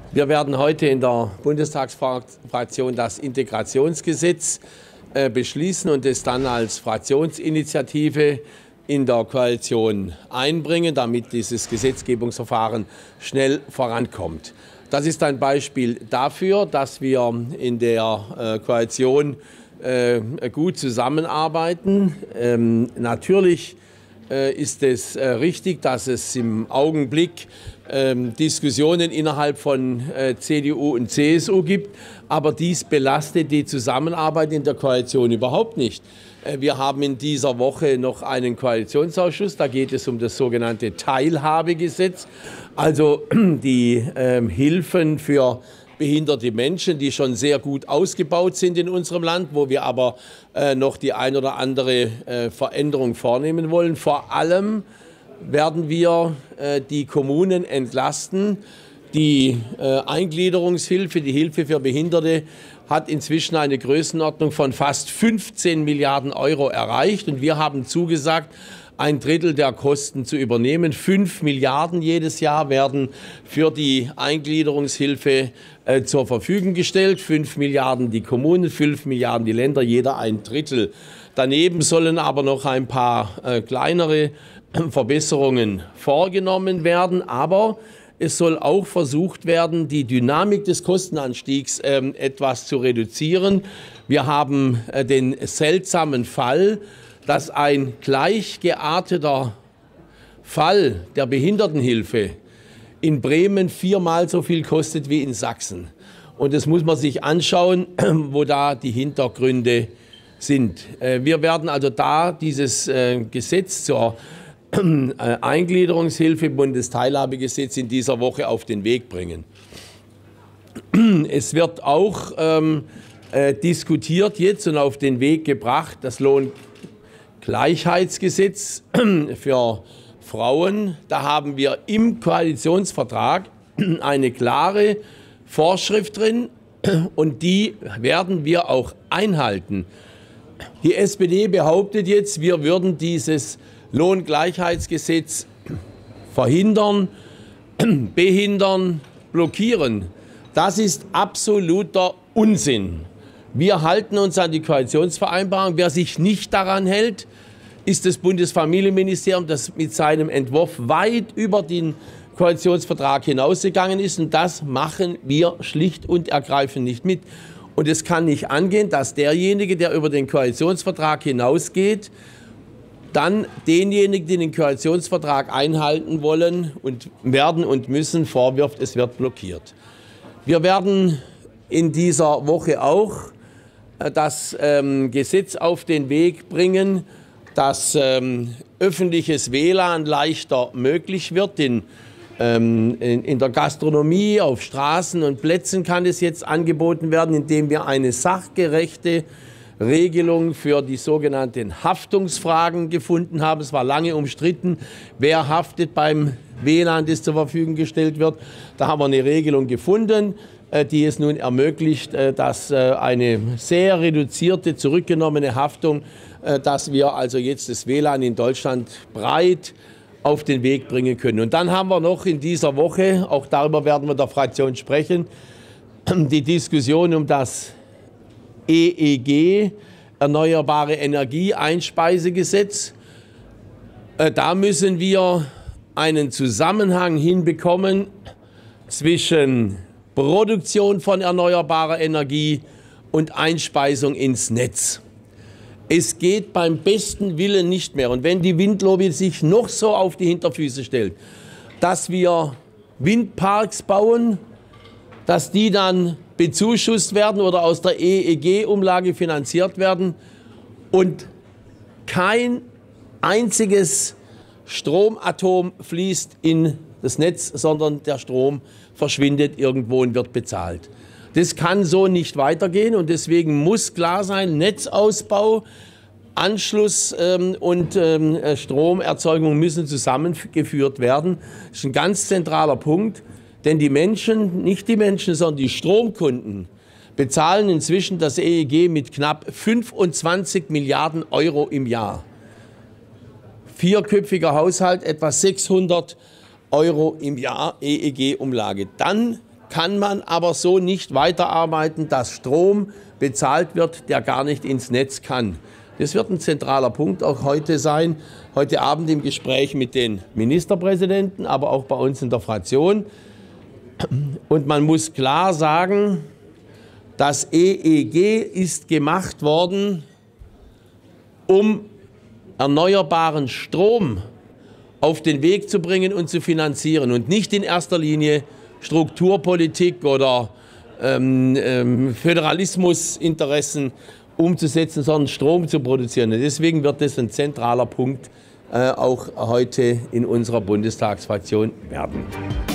Wir werden heute in der Bundestagsfraktion das Integrationsgesetz beschließen und es dann als Fraktionsinitiative in der Koalition einbringen, damit dieses Gesetzgebungsverfahren schnell vorankommt. Das ist ein Beispiel dafür, dass wir in der Koalition gut zusammenarbeiten. Natürlich ist es richtig, dass es im Augenblick Diskussionen innerhalb von CDU und CSU gibt, aber dies belastet die Zusammenarbeit in der Koalition überhaupt nicht. Wir haben in dieser Woche noch einen Koalitionsausschuss, da geht es um das sogenannte Teilhabegesetz, also die Hilfen für behinderte Menschen, die schon sehr gut ausgebaut sind in unserem Land, wo wir aber noch die ein oder andere Veränderung vornehmen wollen. Vor allem werden wir die Kommunen entlasten. Die Eingliederungshilfe, die Hilfe für Behinderte, hat inzwischen eine Größenordnung von fast 15 Milliarden Euro erreicht. Und wir haben zugesagt, ein Drittel der Kosten zu übernehmen. 5 Milliarden jedes Jahr werden für die Eingliederungshilfe zur Verfügung gestellt. 5 Milliarden die Kommunen, 5 Milliarden die Länder, jeder ein Drittel. Daneben sollen aber noch ein paar kleinere Verbesserungen vorgenommen werden. Aber es soll auch versucht werden, die Dynamik des Kostenanstiegs etwas zu reduzieren. Wir haben den seltsamen Fall, dass ein gleich gearteter Fall der Behindertenhilfe in Bremen 4-mal so viel kostet wie in Sachsen. Und das muss man sich anschauen, wo da die Hintergründe sind. Wir werden also da dieses Gesetz zur Eingliederungshilfe, Bundesteilhabegesetz, in dieser Woche auf den Weg bringen. Es wird auch diskutiert jetzt und auf den Weg gebracht, das Lohngleichheitsgesetz für Frauen. Da haben wir im Koalitionsvertrag eine klare Vorschrift drin und die werden wir auch einhalten. Die SPD behauptet jetzt, wir würden dieses Lohngleichheitsgesetz verhindern, behindern, blockieren. Das ist absoluter Unsinn. Wir halten uns an die Koalitionsvereinbarung. Wer sich nicht daran hält, ist das Bundesfamilienministerium, das mit seinem Entwurf weit über den Koalitionsvertrag hinausgegangen ist. Und das machen wir schlicht und ergreifend nicht mit. Und es kann nicht angehen, dass derjenige, der über den Koalitionsvertrag hinausgeht, dann denjenigen, die den Koalitionsvertrag einhalten wollen und werden und müssen, vorwirft, es wird blockiert. Wir werden in dieser Woche auch das Gesetz auf den Weg bringen, dass öffentliches WLAN leichter möglich wird. In der Gastronomie, auf Straßen und Plätzen kann es jetzt angeboten werden, indem wir eine sachgerechte Regelung für die sogenannten Haftungsfragen gefunden haben. Es war lange umstritten, wer haftet beim WLAN, das zur Verfügung gestellt wird. Da haben wir eine Regelung gefunden, die es nun ermöglicht, dass eine sehr reduzierte, zurückgenommene Haftung, dass wir also jetzt das WLAN in Deutschland breit auf den Weg bringen können. Und dann haben wir noch in dieser Woche, auch darüber werden wir der Fraktion sprechen, die Diskussion um das EEG, Erneuerbare Energie Einspeisegesetz. Da müssen wir einen Zusammenhang hinbekommen zwischen Produktion von erneuerbarer Energie und Einspeisung ins Netz. Es geht beim besten Willen nicht mehr. Und wenn die Windlobby sich noch so auf die Hinterfüße stellt, dass wir Windparks bauen, dass die dann bezuschusst werden oder aus der EEG-Umlage finanziert werden und kein einziges Stromatom fließt in das Netz, sondern der Strom verschwindet irgendwo und wird bezahlt. Das kann so nicht weitergehen und deswegen muss klar sein, Netzausbau, Anschluss und Stromerzeugung müssen zusammengeführt werden. Das ist ein ganz zentraler Punkt. Denn die Menschen, nicht die Menschen, sondern die Stromkunden bezahlen inzwischen das EEG mit knapp 25 Milliarden Euro im Jahr. Vierköpfiger Haushalt, etwa 600 Euro im Jahr EEG-Umlage. Dann kann man aber so nicht weiterarbeiten, dass Strom bezahlt wird, der gar nicht ins Netz kann. Das wird ein zentraler Punkt auch heute sein, heute Abend im Gespräch mit den Ministerpräsidenten, aber auch bei uns in der Fraktion. Und man muss klar sagen, das EEG ist gemacht worden, um erneuerbaren Strom auf den Weg zu bringen und zu finanzieren und nicht in erster Linie Strukturpolitik oder Föderalismusinteressen umzusetzen, sondern Strom zu produzieren. Und deswegen wird das ein zentraler Punkt auch heute in unserer Bundestagsfraktion werden.